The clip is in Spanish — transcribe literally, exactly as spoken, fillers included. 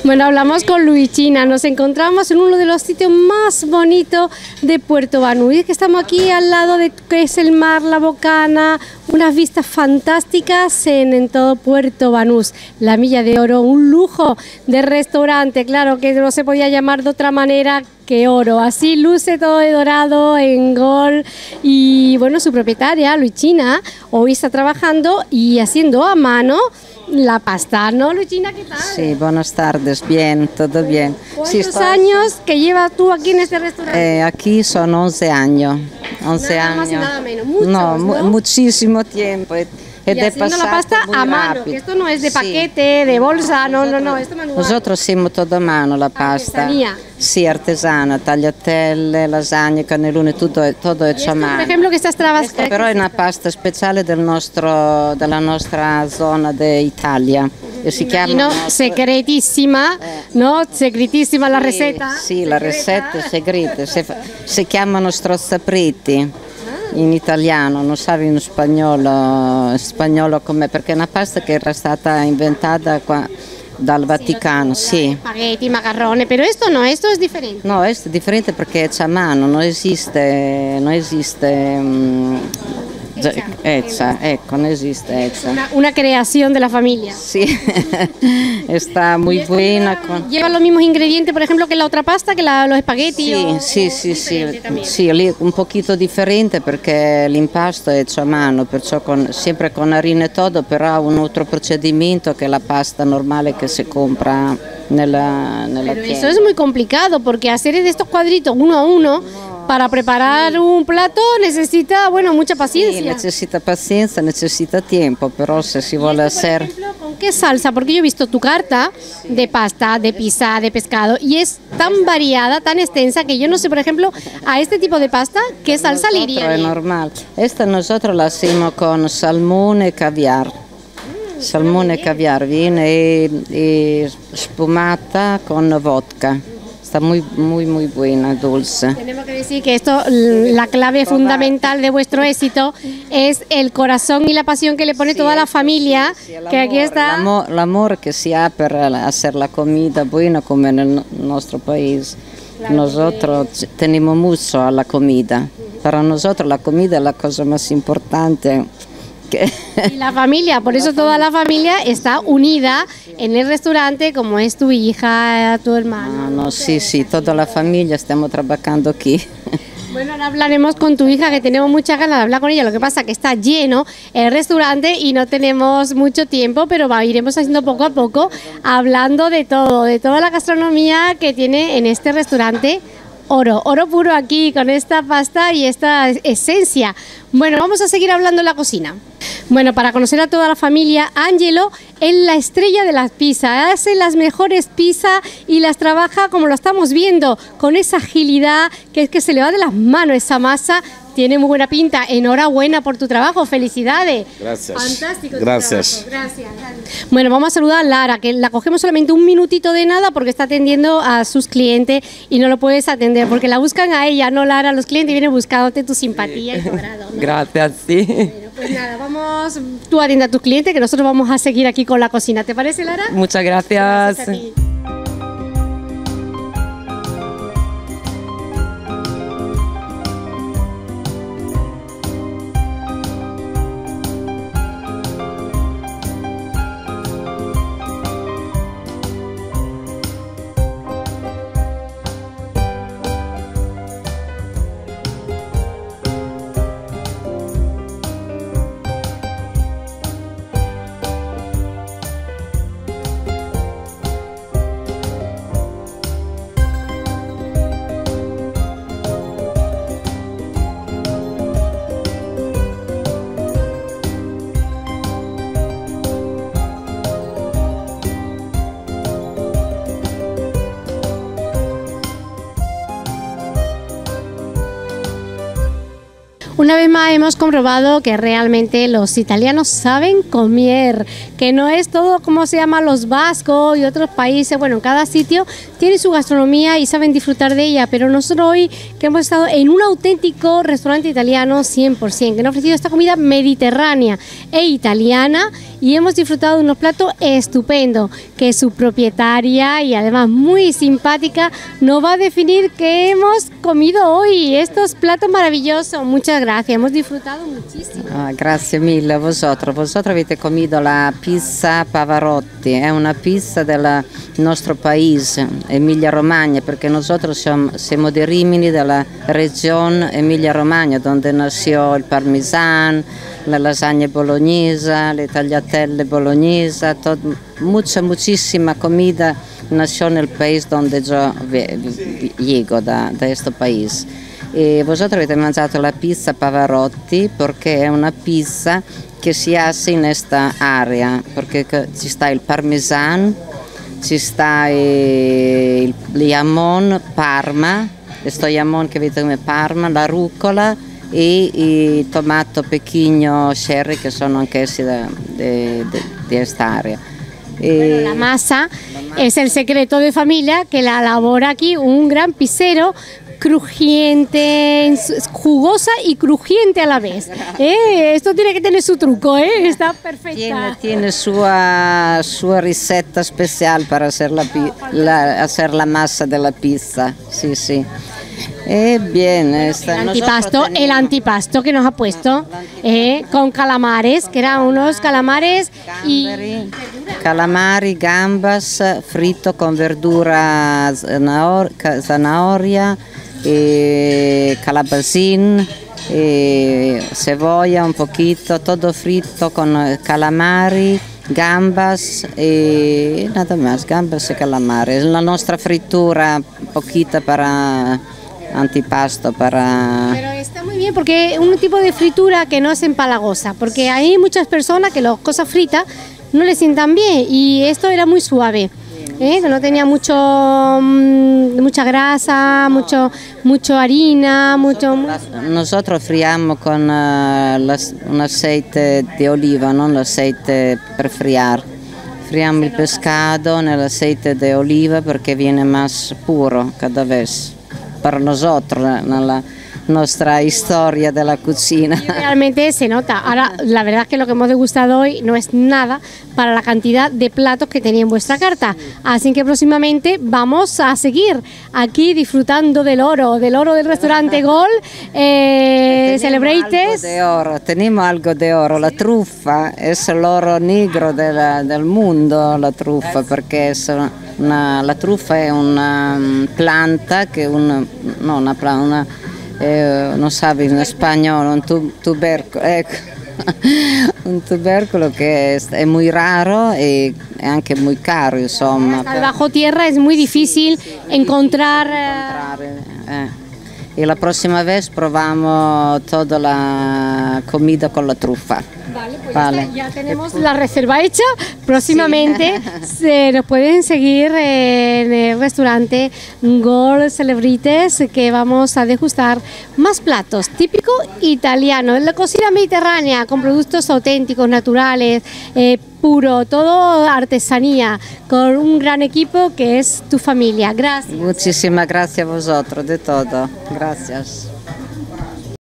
Bueno, hablamos con Luigina, nos encontramos en uno de los sitios más bonitos de Puerto Banús. Y es que estamos aquí al lado de que es el mar, la Bocana, unas vistas fantásticas en, en todo Puerto Banús. La Milla de Oro, un lujo de restaurante, claro que no se podía llamar de otra manera que oro. Así luce todo de dorado en gol. Y bueno, su propietaria, Luigina, hoy está trabajando y haciendo a mano la pasta, ¿no, Luigina? ¿Qué tal? Sí, buenas tardes, bien, todo bien. ¿Cuántos sí, estoy... años que llevas tú aquí en este restaurante? Eh, aquí son once años. once nada años. más y nada menos, muchos, no, ¿no? Mu muchísimo tiempo. Y haciendo la pasta a mano, que esto no es de paquete, sí, de bolsa, no, no, no, esto manual. Nosotros hacemos todo a mano la pasta. Artesanía. Sí, artesana, tagliatelle, lasagne, cannelloni, tutto, todo hecho a mano. Por ejemplo, que estás trabajando. Però è una pasta speciale del nostro, della nostra zona d'Italia. E si chiama no, nostro... segretissima, eh. no? Segretissima la sì, ricetta? Sì, la ricetta è segreta. Si, si chiamano strozzapriti in italiano, non sabe in spagnolo, in spagnolo com'è, perché è una pasta che era stata inventata qua dal Vaticano, sì. Spaghetti, macarrone, però questo no, questo è differente. No, questo è differente perché è a mano, non esiste, non esiste um, hecha. hecha, ecco, non esiste hecha. Una, una creación de la familia. Sí, está muy buena. Lleva, con... lleva los mismos ingredientes, por ejemplo, que la otra pasta, que la, los espagueti. Sí, o, sí, o sí, sì, también. sì, lì un pochino differente perché l'impasto è hecho a mano, perciò con, sempre con harina e todo, però ha un altro procedimento che la pasta normale che si compra nella, nella Pero tienda. eso es muy complicado porque hacer de estos cuadritos uno a uno no. Para preparar sí. un plato necesita, bueno, mucha paciencia. Sí, necesita paciencia, necesita tiempo, pero si si vuole hacer... Por ejemplo, ¿con qué salsa? Porque yo he visto tu carta sí. de pasta, de pizza, de pescado y es tan variada, tan extensa que yo no sé, por ejemplo, a este tipo de pasta, ¿qué salsa le iría? Es normal. Esta nosotros la hacemos con salmón y caviar. Mm, salmón y caviar, viene y, y spumata con vodka. Está muy, muy, muy buena, dulce. Tenemos que decir que esto, la clave fundamental de vuestro éxito es el corazón y la pasión que le pone sí, toda la familia, sí, sí, que aquí está. El amor que se ha para hacer la comida buena como en el, nuestro país. Claro, nosotros que... tenemos mucho a la comida. Para nosotros la comida es la cosa más importante. Que... Y la familia, por eso toda la familia está unida en el restaurante, como es tu hija, tu hermano. Ah, no, sí, sí, toda la familia estamos trabajando aquí. Bueno, ahora hablaremos con tu hija, que tenemos muchas ganas de hablar con ella. Lo que pasa es que está lleno el restaurante y no tenemos mucho tiempo, pero va, iremos haciendo poco a poco, hablando de todo, de toda la gastronomía que tiene en este restaurante. Oro, oro puro aquí con esta pasta y esta esencia. Bueno, vamos a seguir hablando en la cocina. Bueno, para conocer a toda la familia, Angelo es la estrella de las pizzas, hace las mejores pizzas y las trabaja como lo estamos viendo, con esa agilidad que es que se le va de las manos esa masa. Tiene muy buena pinta. Enhorabuena por tu trabajo. Felicidades. Gracias. Fantástico. Gracias. Gracias. Bueno, vamos a saludar a Lara, que la cogemos solamente un minutito de nada porque está atendiendo a sus clientes y no lo puedes atender porque la buscan a ella, no Lara. Los clientes vienen buscándote tu simpatía sí. y tu agrado, ¿no? Gracias, sí. Bueno, pues nada, vamos. Tú atiende a tus clientes que nosotros vamos a seguir aquí con la cocina. ¿Te parece, Lara? Muchas gracias. Gracias a ti. una vez más hemos comprobado que realmente los italianos saben comer, que no es todo como se llama los vascos y otros países. Bueno, cada sitio tiene su gastronomía y saben disfrutar de ella, pero nosotros hoy que hemos estado en un auténtico restaurante italiano cien por ciento, que nos ha ofrecido esta comida mediterránea e italiana, y hemos disfrutado de unos platos estupendos, que su propietaria y además muy simpática nos va a definir qué hemos comido hoy, estos platos maravillosos. Muchas gracias, hemos disfrutado muchísimo. Ah, grazie mille a vosotros. Vosotros avete comido la pizza Pavarotti, è una pizza del nostro paese, Emilia Romagna, perché nosotros siamo di Rimini, della regione Emilia Romagna, donde nació el parmesano, la lasagne bolognese, le tagliatelle bolognese, todo, mucha, muchísima comida nació en el país donde yo llego, da, da este país. E vosotros avete mangiato la pizza Pavarotti perché è una pizza che si hace in questa area, perché ci sta il parmesano, ci sta il jamon Parma, questo jamon che vedete come Parma, la rucola e il tomato pechino cherry, che sono anch'essi di quest'area. Bueno, la masa es el secreto de familia que la elabora aquí un gran pizzero, crujiente, jugosa y crujiente a la vez. ¿Eh? Esto tiene que tener su truco, ¿eh? Está perfecta. Tiene, tiene sua, sua ricetta special para hacer la, la, hacer la masa de la pizza. Sí, sí. Eh, bien, esta, el antipasto, tenemos... el antipasto que nos ha puesto eh, con calamares, que eran unos calamares Gamberi, y calamari, gambas, frito con verdura, zanahoria, eh, calabacín, eh, cebolla un poquito, todo frito con calamari, gambas e nada más, gambas e calamares. La nostra frittura poquita para antipasto, para... Pero está muy bien porque es un tipo de fritura que no es empalagosa, porque hay muchas personas que las cosas fritas no les sientan bien, y esto era muy suave, ¿eh? Que no tenía mucho mucha grasa, mucho mucho harina, mucho... Nosotros friamo con uh, las, un aceite de oliva, non l'aceite per friar. Friamo il pescado nell'aceite de oliva perché viene más puro cada vez. Para nosotros, nella nostra historia de la cocina. Y realmente se nota. Ahora, la verdad es que lo que hemos degustado hoy no es nada para la cantidad de platos que tenía en vuestra carta. Así que próximamente vamos a seguir aquí disfrutando del oro, del oro del restaurante Gol, eh, Celebrates. De oro, tenemos algo de oro. La truffa es el oro negro de la, del mundo, la truffa, perché es una, la truffa è una planta che una, no, una planta, una, eh, non sabe in spagnolo, un tu, tubercolo, ecco. Un tubercolo que es, es muy raro y anche muy caro, insomma. Hasta bajo tierra es muy difícil sí, encontrar... encontrar eh. Y la próxima vez probamos toda la comida con la trufa. Vale, pues vale. Ya, está, ya tenemos la reserva hecha. Próximamente sí. Se nos pueden seguir en el restaurante Gol Celebrites, que vamos a degustar más platos típicos italianos, la cocina mediterránea con productos auténticos, naturales, eh, puro, todo artesanía, con un gran equipo que es tu familia. Gracias. Muchísimas gracias a vosotros de todo. Gracias.